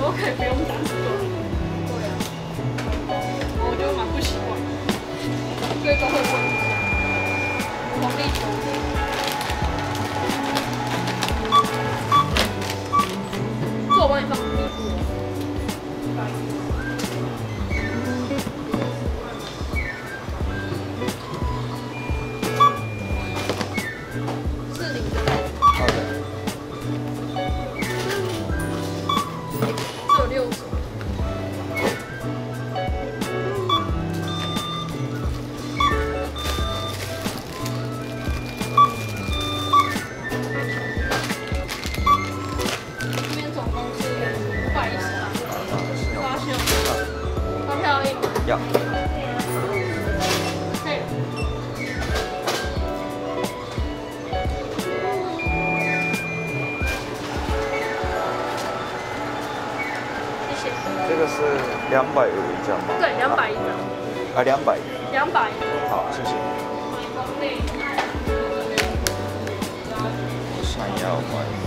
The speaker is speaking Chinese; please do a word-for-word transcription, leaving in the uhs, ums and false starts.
都可以不用单手。对啊，我就蛮不习惯，所以都会问一下。红地球。这我帮你放衣服。是你的。好的。这有六折。这边总共是五百一十八，发票，发票印吗？ 要。 可以。谢谢。 这个是两百有一张吗？ 对，两百一张。 啊，两百。 两百。 好，谢谢。我想要买。